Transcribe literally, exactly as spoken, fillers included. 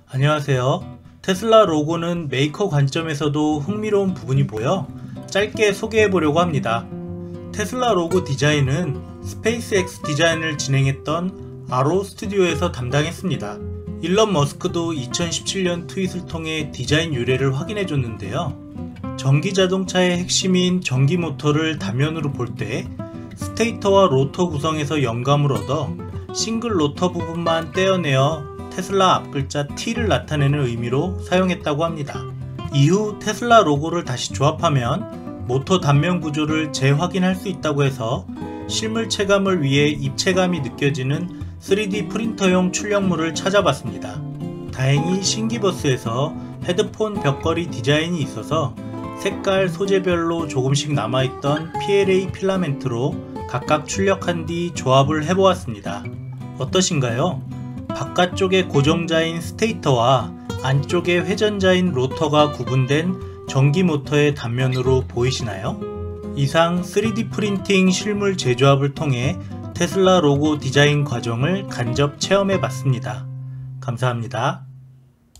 안녕하세요. 테슬라 로고는 메이커 관점에서도 흥미로운 부분이 보여 짧게 소개해 보려고 합니다. 테슬라 로고 디자인은 스페이스엑스 디자인을 진행했던 아로 스튜디오에서 담당했습니다. 일론 머스크도 이천십칠 년 트윗을 통해 디자인 유래를 확인해 줬는데요. 전기 자동차의 핵심인 전기 모터를 단면으로 볼 때 스테이터와 로터 구성에서 영감을 얻어 싱글 로터 부분만 떼어내어 테슬라 앞글자 T를 나타내는 의미로 사용했다고 합니다. 이후 테슬라 로고를 다시 조합하면 모터 단면 구조를 재확인할 수 있다고 해서 실물 체감을 위해 입체감이 느껴지는 쓰리디 프린터용 출력물을 찾아봤습니다. 다행히 신기버스에서 헤드폰 벽걸이 디자인이 있어서 색깔 소재별로 조금씩 남아있던 피엘에이 필라멘트로 각각 출력한 뒤 조합을 해보았습니다. 어떠신가요? 바깥쪽에 고정자인 스테이터와 안쪽에 회전자인 로터가 구분된 전기 모터의 단면으로 보이시나요? 이상 쓰리디 프린팅 실물 재조합을 통해 테슬라 로고 디자인 과정을 간접 체험해 봤습니다. 감사합니다.